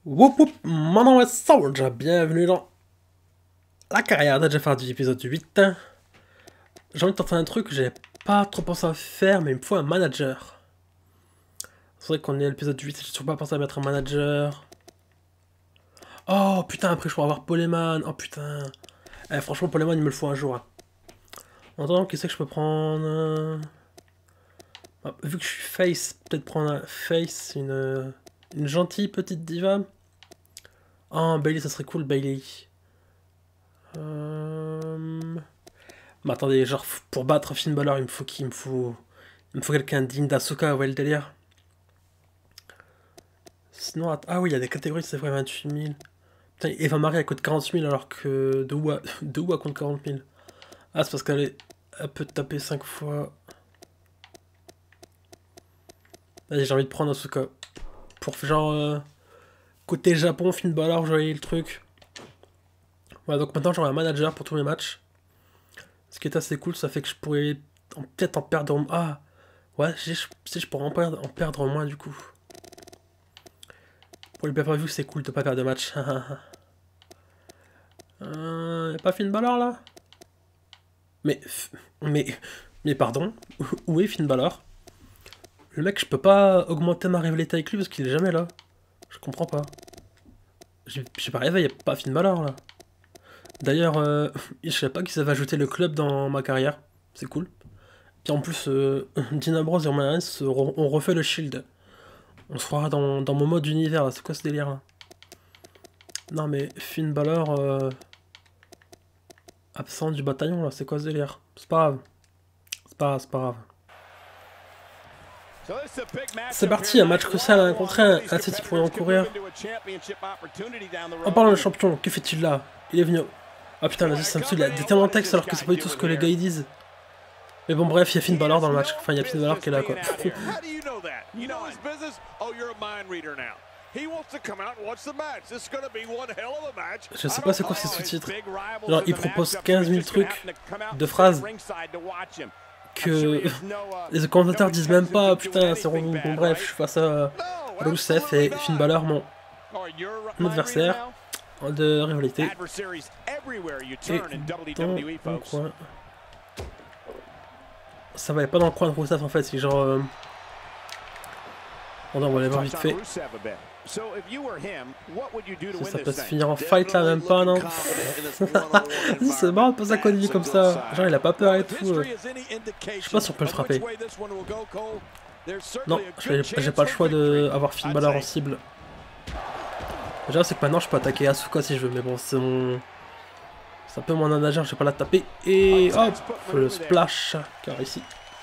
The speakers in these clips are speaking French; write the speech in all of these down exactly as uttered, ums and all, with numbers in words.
Woup woup, mon nom est Soldier, bienvenue dans la carrière de Jeff Hardy, épisode huit. J'ai envie de tenter un truc que j'ai pas trop pensé à faire, mais il me faut un manager. C'est vrai qu'on est à l'épisode huit, j'ai toujours pas pensé à mettre un manager. Oh putain, après je pourrais avoir Poleman, oh putain. Eh, franchement, Poleman il me le faut un jour. Hein. En attendant, qu'est-ce que je peux prendre? Ah, vu que je suis face, peut-être prendre un face, une, une gentille petite diva. Oh, Bailey, ça serait cool, Bailey. Euh... Mais attendez, genre, pour battre Finn Balor, il me faut qui? Il me faut... Il me faut quelqu'un digne d'Asuka, vous voyez le délire? Sinon, att... ah oui, il y a des catégories, c'est vrai, vingt-huit mille. Putain, Eva Marie, elle coûte quarante mille, alors que de où elle compte quarante mille? Ah, c'est parce qu'elle est... elle peut taper cinq fois. Vas-y, j'ai envie de prendre Asuka. Pour genre... Euh... côté Japon, Finn Balor, vous voyez le truc. Voilà, donc maintenant j'aurai un manager pour tous mes matchs. Ce qui est assez cool, ça fait que je pourrais peut-être en perdre... Ah ouais, si je, si je pourrais en perdre, en perdre moins du coup. Pour les pay-per-view, c'est cool de pas perdre de match. euh, y'a pas Finn Balor là? Mais... Mais... Mais pardon, où est Finn Balor? Le mec, je peux pas augmenter ma rivalité avec lui parce qu'il est jamais là. Je comprends pas. J'ai pas rêvé, y'a pas Finn Balor là. D'ailleurs, euh, je savais pas qu'ils avaient ajouté le club dans ma carrière. C'est cool. Puis en plus, euh, Dean Ambrose et Roman Reigns ont refait le Shield. On se fera dans, dans mon mode univers là. C'est quoi ce délire là? Non mais Finn Balor euh, absent du bataillon là. C'est quoi ce délire? C'est pas grave. C'est pas grave, c'est pas grave. C'est parti, un match crucial à un contre un. Un titre pour y encourir. En parlant de champion, que fait-il là? Il est venu. Ah putain, vas-y, ça me saoule, il y a des tellement de textes alors que c'est pas du tout ce que les gars ils disent. Mais bon, bref, il y a Finn Balor dans le match. Enfin, il y a Finn Balor qui est là, quoi. Je sais pas c'est quoi ces sous-titres. Genre, il propose quinze mille trucs de phrases que les commentateurs disent même pas. Putain, c'est relou. Bon, bref, je suis face à Rusev et Finn Balor, mon adversaire de rivalité. Et dans mon coin. Ça va pas dans le coin de Rusev en fait, c'est genre... Euh... Oh non, on va aller voir vite fait. Ça, ça peut se finir en fight là, même pas, non? C'est marrant de passer à Cody comme ça. Genre il a pas peur et tout. Euh... Je sais pas si on peut le frapper. Non, j'ai pas le choix d'avoir Finn Balor en cible. Déjà c'est que maintenant je peux attaquer Asuka si je veux, mais bon c'est mon... C'est un peu mon nageur, je vais pas la taper. Et hop, le splash qui a réussi.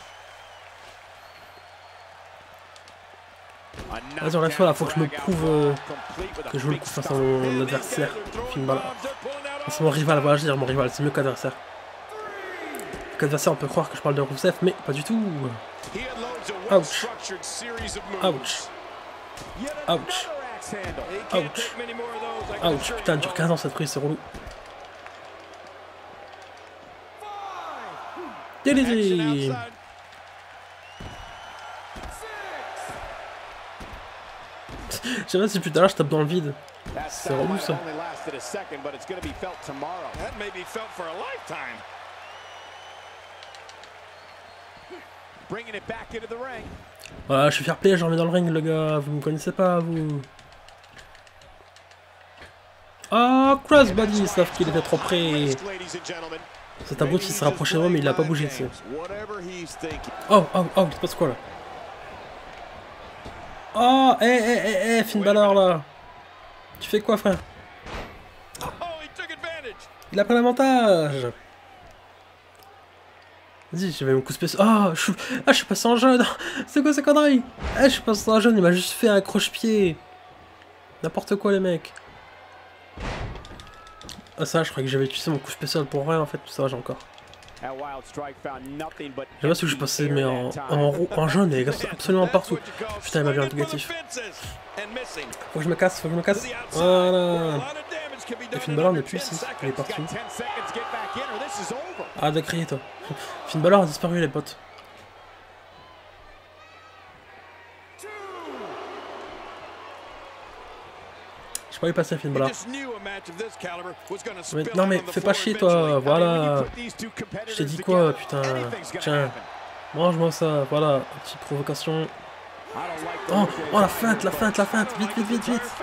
Vas-y, on reste là, faut que je me prouve euh, que je veux le coup face à mon adversaire. Finn Balor. C'est mon rival, voilà, je veux dire mon rival, c'est mieux qu'adversaire. Qu'adversaire, on peut croire que je parle de Rusev, mais pas du tout. Ouch. Ouch. Ouch. Ouch. Ouch. Putain, dure quinze ans cette prise, c'est relou. Délire. Je sais pas si plus tard je tape dans le vide. C'est relou ça. Voilà, je suis fair play, j'en remets dans le ring, le gars. Vous me connaissez pas, vous. Ah, oh, Crossbody, ils savent qu'il était trop près. C'est un brut qui s'est rapproché de moi, mais il a pas bougé. Oh, oh, oh, il se passe quoi là? Oh, hé, hé, hé, hé, Finn Balor là. Tu fais quoi, frère? Il a pris l'avantage. Vas-y, je vais mon coup spécial. Oh, je suis... Ah, je suis passé en jaune. C'est quoi ces conneries? Eh, je suis passé en jaune, il m'a juste fait un croche-pied. N'importe quoi, les mecs. Ah, ça, je crois que j'avais utilisé mon coup spécial pour rien, en fait. Ça va, j'ai encore. Je sais pas si je suis passé, mais en, en, en jaune, et absolument partout. Putain, il m'a bien un négatif. Faut que je me casse, faut que je me casse. Voilà. Et Finn Balor n'est plus ici, il est parti. Arrête de crier, toi. Finn Balor a disparu, les potes. Je peux pas y passer un film là. Mais, non mais fais pas chier toi, voilà. Je t'ai dit quoi, putain. Tiens, mange-moi ça, voilà, petite provocation. Oh, oh la feinte, la feinte, la feinte, vite, vite, vite, vite.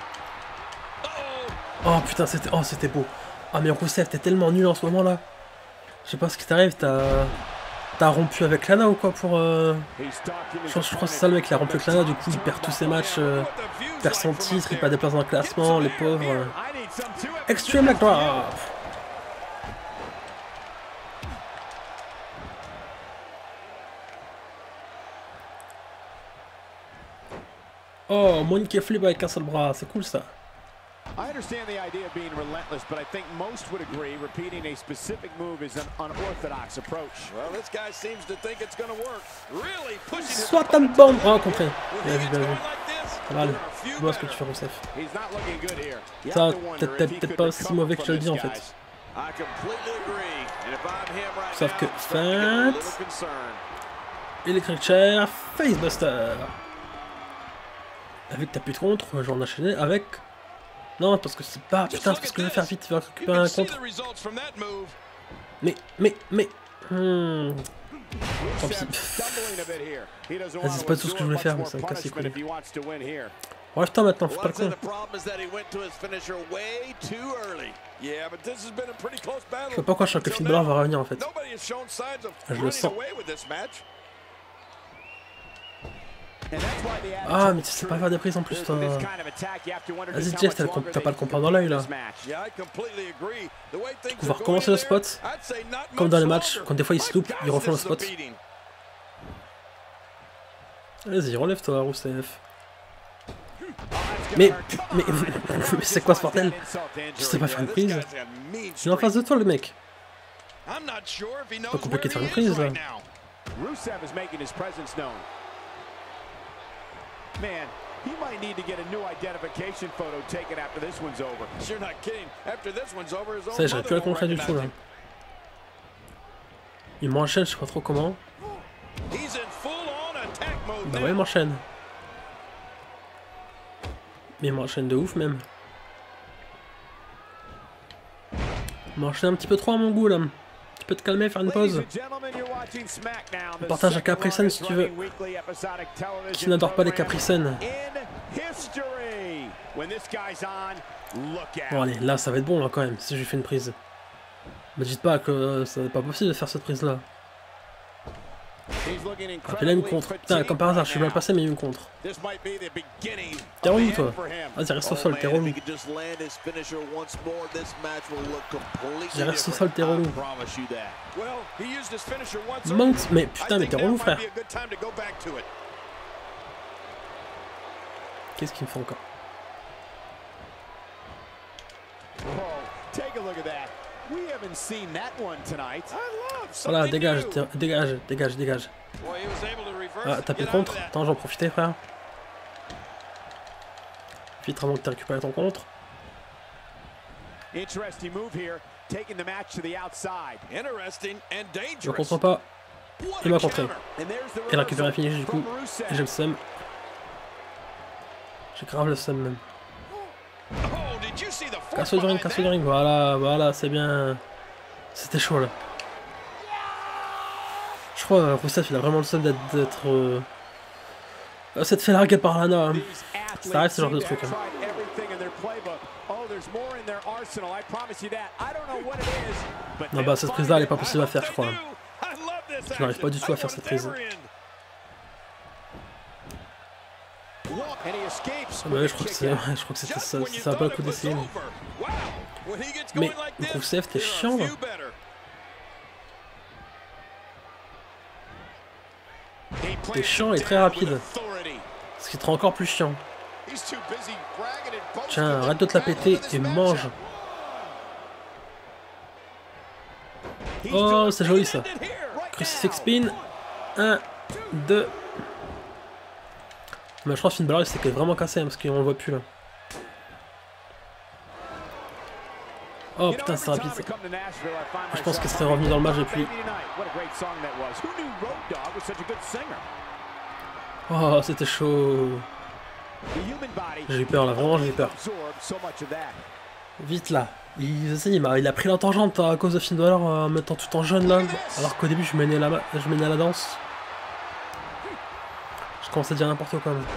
Oh putain, c'était oh, c'était beau. Ah mais Rousseff, t'es tellement nul en ce moment là. Je sais pas ce qui t'arrive, t'as... T'as rompu avec Lana ou quoi pour... Euh... Je, je crois que c'est ça le mec, il a rompu avec Lana, du coup il perd tous ses matchs, euh... perd son titre, il perd des places dans le classement, les pauvres... Euh... Extreme leg drop. Oh, Monique flip avec un seul bras, c'est cool ça. I understand the idea of being relentless, but I think most would agree repeating a specific move is an unorthodox approach. Well, this guy seems to think it's going to work. Really pushing it. Soit un bombe. Oh, compris. Bien vu, bien vu. Pas mal. Je vois ce que tu fais, Rousseff. Ça, peut-être peut pas aussi mauvais que je te le dis en fait. Sauf que feinte. Electric Chair, Facebuster. Vu que t'as plus de contre, je vais en enchaîner avec. Non, parce que c'est pas... Putain, c'est parce que je vais faire vite, il va récupérer un contre. Mais, mais, mais... Hmm... Tant pis. Vas-y, c'est pas tout ce que je voulais faire, mais ça me casse les couilles. Relève-toi maintenant, fais pas le con. Je sais pas pourquoi je sens que Finn Balor va revenir en fait. Je le sens. Ah, mais tu sais pas faire des prises en plus, toi. Vas-y, Jeff, t'as pas le compas dans l'œil là. Du coup, on va recommencer le spot. Comme dans les matchs, quand des fois ils se loupent, ils refont le spot. Vas-y, relève-toi, Rousseff. Mais, mais, mais c'est quoi ce bordel? Je sais pas faire une prise. Il est en face de toi, le mec. Pas compliqué de faire une prise là. Man, he might need to get a new identification photo taken after this one's over. You're not kidding. After this one's over, his own ça, j'aurais pu la concret du tout là. Il m'enchaîne, je sais pas trop comment. Bah ouais, il m'enchaîne. Mais il m'enchaîne de ouf même. Il m'enchaîne un petit peu trop à mon goût là. Tu peux te calmer, faire une pause. On partage un Capricène si tu veux. Qui n'adore pas les Capricènes? Bon allez, là ça va être bon là quand même, si je lui fais une prise. Me dites pas que c'est pas possible de faire cette prise là. Ah, puis là il me contre. Putain, comme par hasard, je suis mal passé mais il me contre. T'es relou toi. Vas-y, reste au sol, t'es relou. Vas-y, reste au sol, t'es relou. Mount, mais putain, mais t'es relou frère. Qu'est-ce qu'il me fait encore? Voilà, dégage, dégage, dégage, dégage. Ah, taper le contre. Attends, j'en profite, frère. Vite avant que tu récupères ton contre. Je ne comprends pas. Il m'a contré. Il récupère un finish du coup. Et j'ai le seum. J'ai grave le seum même. Casse du ring, casse du ring. Voilà, voilà, c'est bien. C'était chaud là. Je crois que Rousseff il a vraiment le seum d'être... Euh... s'être fait larguer par Lana. Hein. Ça arrive ce genre de truc. Hein. Non bah cette prise là elle est pas possible à faire je crois. Hein. Je n'arrive pas du tout à faire cette prise. Ah bah ouais, je crois que c'est, je crois que c'était ça, ça va pas le coup d'essayer. Mais, mais Rousseff t'es chiant là. T'es chiant et très rapide. Ce qui te rend encore plus chiant. Tiens, arrête de te la péter et mange. Oh, c'est joli ça. Crucifix spin. un, deux. Mais je crois que Finn Balor il s'est vraiment cassé hein, parce qu'on le voit plus là. Oh putain, c'est rapide ça. Je pense qu'il serait revenu dans le match depuis. Oh, c'était chaud. J'ai eu peur là, vraiment j'ai eu peur. Vite là. Il, il, il a pris la tangente à cause de Finn Balor en mettant tout en jaune là. Alors qu'au début je menais, la, je menais à la danse. Je commençais à dire n'importe quoi. Mais...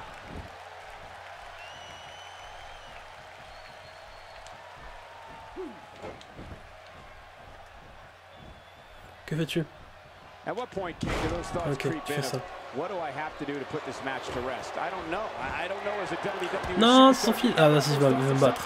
Que fais-tu? Ok, tu fais ça. Non, c'est son fil. Ah, vas-y, il va me battre.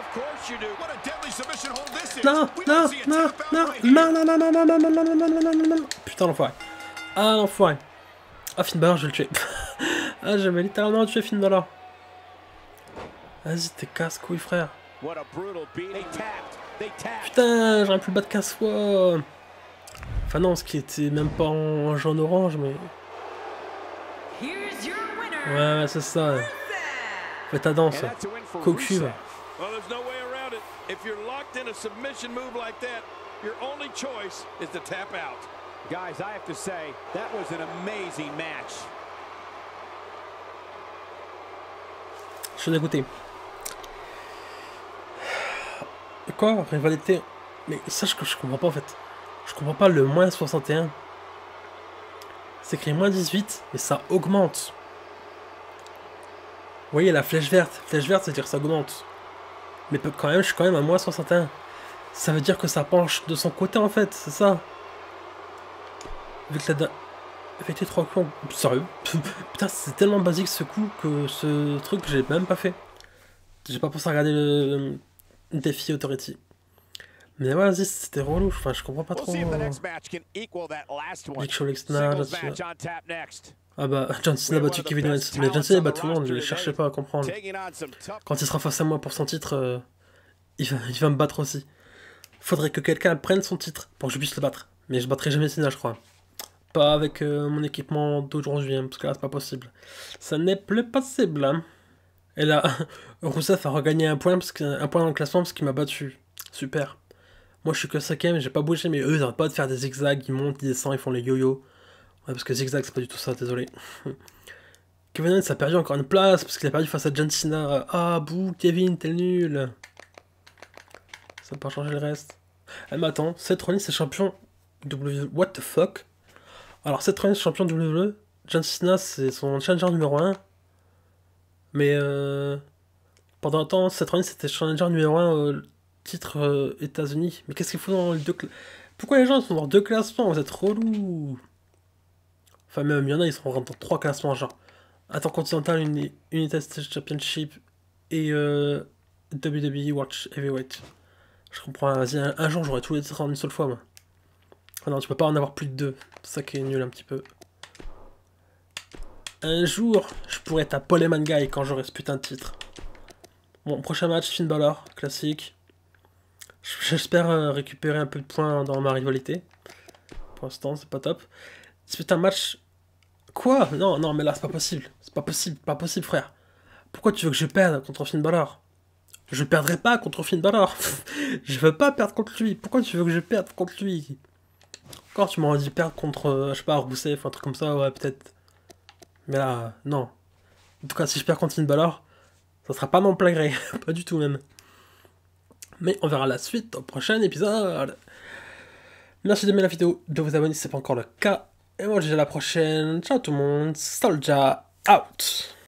Non, non, non, non, non, non, non, non, non, non, non, non, non, non, non, non. Putain, l'enfoiré. Ah, l'enfoiré. Ah, Finn Balor, je vais le tuer. Ah, j'avais littéralement tué Finn Balor. Vas-y, t'es casse-couille, frère. Putain, j'aurais pu le battre quinze fois. Enfin non, ce qui était même pas en jaune orange, mais... Ouais, ouais, c'est ça. Fais ta danse. Cocu. Je suis dégoûté. Quoi? Rivalité? Mais sache que je comprends pas en fait. Je comprends pas le moins soixante et un. C'est écrit moins dix-huit, mais ça augmente. Vous voyez la flèche verte. Flèche verte, c'est-à-dire que ça augmente. Mais quand même, je suis quand même à moins soixante et un. Ça veut dire que ça penche de son côté en fait, c'est ça. Avec la... Avec les trois coups... Sérieux. Putain, c'est tellement basique ce coup que ce truc, j'ai même pas fait. J'ai pas pensé à regarder le, le défi Authority. Mais ouais, vas-y, c'était relou, enfin, je comprends pas trop. Big Show, Lexna, John Cena. Ah bah, John Cena a battu Kevin Owens. Mais John Cena bat tout le monde, je ne cherchais pas à comprendre. Quand il sera face à moi pour son titre, euh, il, va, il va me battre aussi. Faudrait que quelqu'un prenne son titre pour que je puisse le battre. Mais je battrai jamais Cena, je crois. Pas avec euh, mon équipement d'aujourd'hui, hein, parce que là, c'est pas possible. Ça n'est plus possible. Hein. Et là, Rousseff a regagné un point, parce que, un point dans le classement parce qu'il m'a battu. Super. Moi je suis que cinquième, j'ai pas bougé, mais eux ils arrêtent pas de faire des zigzags, ils montent, ils descendent, ils font les yo-yo. Ouais, parce que zigzag c'est pas du tout ça, désolé. Kevin Owens a perdu encore une place parce qu'il a perdu face à John Cena. Ah bouh, Kevin, t'es nul. Ça n'a pas changé le reste. Eh mais attends, Seth Rollins c'est champion W W E. What the fuck? Alors Seth Rollins champion W W E, John Cena c'est son challenger numéro un. Mais euh... pendant un temps, Seth Rollins c'était challenger numéro un. Euh... titre euh, États-Unis. Mais qu'est-ce qu'il faut dans les deux classements? Pourquoi les gens sont dans deux classements? Vous êtes relous. Enfin même, il y en a, ils sont dans trois classements, genre Intercontinental, Uni United States Championship et euh, W W E World Heavyweight. Je comprends, vas-y, un, un jour j'aurai tous les titres en une seule fois, moi. Ah non, tu peux pas en avoir plus de deux. C'est ça qui est nul un petit peu. Un jour, je pourrais être à Paul Heyman Guy quand j'aurai ce putain de titre. Bon, prochain match, Finn Balor, classique. J'espère euh, récupérer un peu de points dans ma rivalité. Pour l'instant, c'est pas top. C'est un match... Quoi? Non, non, mais là, c'est pas possible. C'est pas possible, pas possible, frère. Pourquoi tu veux que je perde contre Finn Balor? Je perdrai pas contre Finn Balor. Je veux pas perdre contre lui. Pourquoi tu veux que je perde contre lui? Encore, tu m'aurais dit perdre contre, euh, je sais pas, Rousseff, un truc comme ça, ouais, peut-être. Mais là, non. En tout cas, si je perds contre Finn Balor, ça sera pas mon plein gré. Pas du tout, même. Mais on verra la suite au prochain épisode. Merci d'aimer la vidéo, de vous abonner si ce n'est pas encore le cas. Et moi je dis à la prochaine. Ciao tout le monde. Soulja out.